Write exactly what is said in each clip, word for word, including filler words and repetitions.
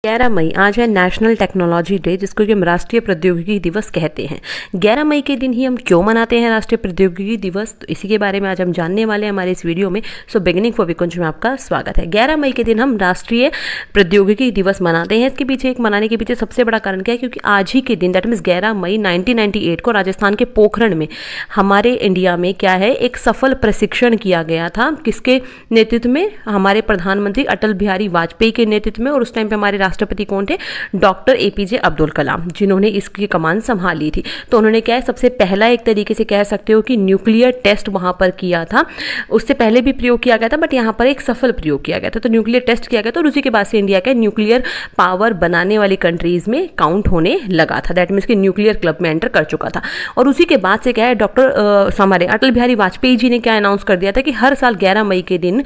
ग्यारह मई आज है नेशनल टेक्नोलॉजी डे, जिसको कि हम राष्ट्रीय प्रौद्योगिकी दिवस कहते हैं। ग्यारह मई के दिन ही हम क्यों मनाते हैं राष्ट्रीय प्रौद्योगिकी दिवस, तो इसी के बारे में आज हम जानने वाले हैं हमारे इस वीडियो में। सो बिगिनिंग फॉर विकुंज में आपका स्वागत है। ग्यारह मई के दिन हम राष्ट्रीय प्रौद्योगिकी दिवस मनाते हैं। इसके पीछे एक मनाने के पीछे सबसे बड़ा कारण क्या है, क्योंकि आज ही के दिन दैट मीन्स ग्यारह मई नाइनटीन नाइंटी एट को राजस्थान के पोखरण में हमारे इंडिया में क्या है एक सफल प्रशिक्षण किया गया था। किसके नेतृत्व में? हमारे प्रधानमंत्री अटल बिहारी वाजपेयी के नेतृत्व में। और उस टाइम पे हमारे राष्ट्रपति कौन थे? डॉक्टर एपीजे अब्दुल कलाम, जिन्होंने इसकी कमान संभाली थी। तो उन्होंने क्या है सबसे पहला एक तरीके से कह सकते हो कि न्यूक्लियर टेस्ट वहां पर किया था। उससे पहले भी प्रयोग किया गया था, बट यहाँ पर एक सफल प्रयोग किया गया था। तो न्यूक्लियर टेस्ट किया गया था और उसी के बाद से इंडिया का न्यूक्लियर पावर बनाने वाली कंट्रीज में काउंट होने लगा था। दैट मीन्स कि न्यूक्लियर क्लब में एंटर कर चुका था। और उसी के बाद से क्या है डॉक्टर हमारे अटल बिहारी वाजपेयी जी ने क्या अनाउंस कर दिया था कि हर साल ग्यारह मई के दिन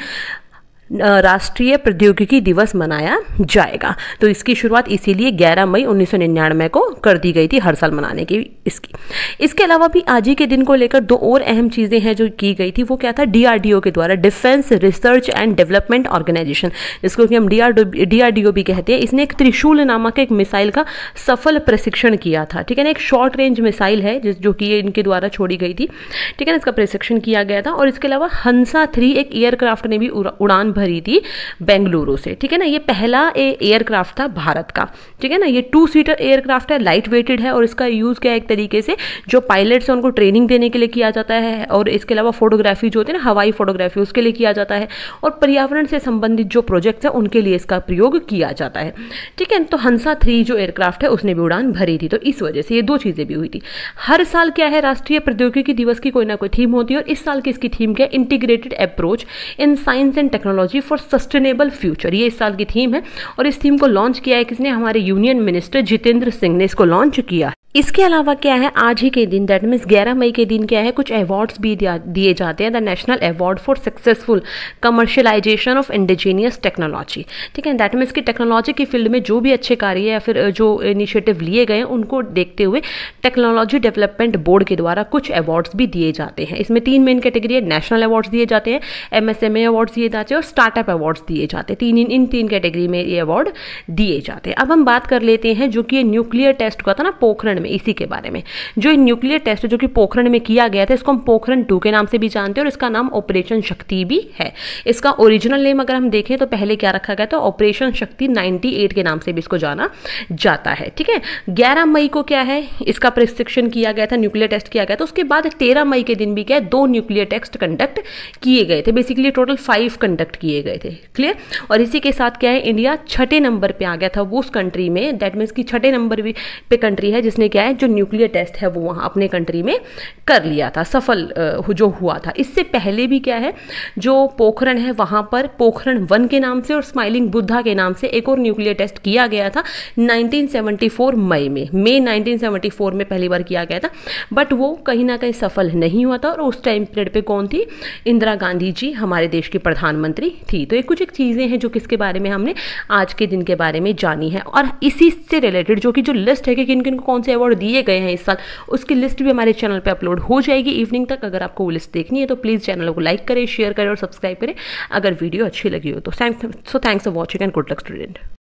राष्ट्रीय प्रौद्योगिकी दिवस मनाया जाएगा। तो इसकी शुरुआत इसीलिए ग्यारह मई उन्नीस सौ निन्यानवे को कर दी गई थी हर साल मनाने की इसकी। इसके अलावा भी आज ही के दिन को लेकर दो और अहम चीजें हैं जो की गई थी। वो क्या था? डीआरडीओ के द्वारा, defence research and development organisation, जिसको कि हम डीआरडीओ भी कहते हैं। इसने एक त्रिशूल नामक एक मिसाइल का सफल प्रशिक्षण किया था। ठीक है ना, एक शॉर्ट रेंज मिसाइल है जो कि इनके द्वारा छोड़ी गई थी। ठीक है ना, इसका प्रशिक्षण किया गया था। और इसके अलावा हंसा थ्री एक एयरक्राफ्ट ने भी उड़ान भरी थी बेंगलुरु से। ठीक है ना, ये पहला एयरक्राफ्ट था भारत का। ठीक है ना, ये टू सीटर एयरक्राफ्ट है, लाइट वेटेड है। और इसका यूज क्या है एक तरीके से जो पायलट्स हैं उनको ट्रेनिंग देने के लिए किया जाता है। और इसके अलावा फोटोग्राफी जो होती है ना, हवाई फोटोग्राफी, उसके लिए किया जाता है। और पर्यावरण से संबंधित जो प्रोजेक्ट्स है उनके लिए इसका प्रयोग किया जाता है। ठीक है, तो हंसा थ्री जो एयरक्राफ्ट है उसने भी उड़ान भरी थी। तो इस वजह से ये दो चीजें भी हुई थी। हर साल क्या है राष्ट्रीय प्रौद्योगिकी दिवस की कोई ना कोई थीम होती है। और इस साल की इसकी थीम क्या है? Integrated approach in science and technology for sustainable future. ये इस साल की थीम है। और इस थीम को लॉन्च किया है किसने? हमारे यूनियन मिनिस्टर जितेंद्र सिंह ने इसको लॉन्च किया। इसके अलावा क्या है आज ही के दिन दैट मीन्स ग्यारह मई के दिन क्या है कुछ अवार्ड्स भी दिए जाते हैं। The national award for successful commercialisation of indigenous technology. ठीक है, दैट मीन्स की टेक्नोलॉजी की फील्ड में जो भी अच्छे कार्य या फिर जो इनिशिएटिव लिए गए हैं उनको देखते हुए टेक्नोलॉजी डेवलपमेंट बोर्ड के द्वारा कुछ अवार्ड्स भी दिए जाते हैं। इसमें तीन मेन कैटेगरी है। नेशनल अवार्ड्स दिए जाते हैं, एमएसएमए अवार्ड्स दिए जाते हैं और स्टार्टअप अवार्ड्स दिए जाते हैं। तीन इन, इन तीन कैटेगरी में ये अवार्ड दिए जाते हैं। अब हम बात कर लेते हैं जो कि ये न्यूक्लियर टेस्ट हुआ था ना पोखरण में, इसी के बारे में। जो न्यूक्लियर टेस्ट जो कि पोखरण में किया गया था इसको हम पोखरण टू के नाम से भी जानते हैं। और इसका नाम ऑपरेशन शक्ति भी है। इसका ओरिजिनल नेम अगर हम देखें तो पहले क्या रखा गया था? ऑपरेशन शक्ति अट्ठानवे के नाम से भी इसको जाना जाता है। ठीक है, ग्यारह मई को क्या है इसका प्रशिक्षण किया गया था, न्यूक्लियर टेस्ट किया गया था। उसके बाद तेरह मई के दिन भी क्या है दो न्यूक्लियर टेस्ट कंडक्ट किए गए थे। बेसिकली टोटल फाइव कंडक्ट किए गए थे। क्लियर? और इसी के साथ क्या है इंडिया छठे नंबर पे आ गया था वो उस कंट्री में। दैट मीन्स की छठे नंबर पे कंट्री है जिसने क्या है जो न्यूक्लियर टेस्ट है वो वहां अपने कंट्री में कर लिया था, सफल जो हुआ था। इससे पहले भी क्या है जो पोखरण है वहां पर पोखरण वन के नाम से और स्माइलिंग बुद्धा के नाम से एक और न्यूक्लियर टेस्ट किया गया था नाइनटीन सेवेंटी फोर मई में। मई नाइनटीन सेवेंटी फोर में पहली बार किया गया था, बट वो कहीं ना कहीं सफल नहीं हुआ था। और उस टाइम पीरियड पे कौन थी? इंदिरा गांधी जी हमारे देश की प्रधानमंत्री थी। तो ये कुछ एक चीजें हैं जो किसके बारे में हमने आज के दिन के बारे में जानी है। और इसी से रिलेटेड जो कि जो लिस्ट है कि किन किन को कौन से अवार्ड दिए गए हैं इस साल, उसकी लिस्ट भी हमारे चैनल पे अपलोड हो जाएगी इवनिंग तक। अगर आपको वो लिस्ट देखनी है तो प्लीज चैनल को लाइक करें, शेयर करें और सब्सक्राइब करें अगर वीडियो अच्छी लगी हो तो। So thanks for watching and good luck student.